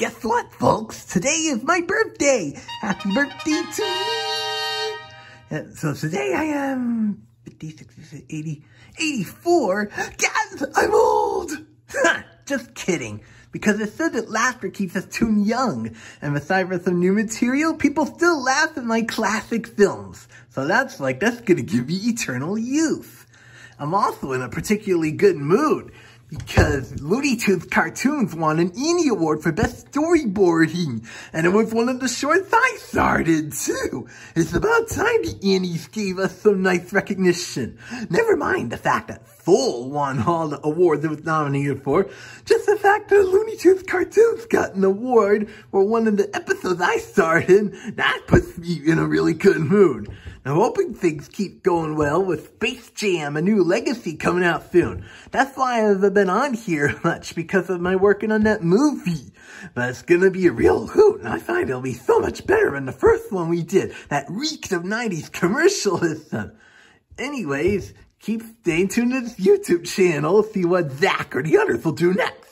guess what, folks? Today is my birthday. Happy birthday to me. So today I am 56, 80, 84. Guys, I'm old. Just kidding. Because it said that laughter keeps us too young. And aside from some new material, people still laugh at my classic films. So that's gonna give me eternal youth. I'm also in a particularly good mood because Looney Tunes Cartoons won an Annie Award for Best Storyboarding. And it was one of the shorts I started, too. It's about time the Annies gave us some nice recognition. Never mind the fact that Full won all the awards it was nominated for. Just the fact that Looney Tunes Cartoons got an award for one of the episodes I starred in, that puts me in a really good mood. I'm hoping things keep going well with Space Jam, a new legacy coming out soon. That's why I haven't been on here much, because of my working on that movie. But it's gonna be a real hoot, and I find it'll be so much better than the first one we did, that reeked of 90s commercialism. Anyways, keep staying tuned to this YouTube channel to see what Zach or the others will do next.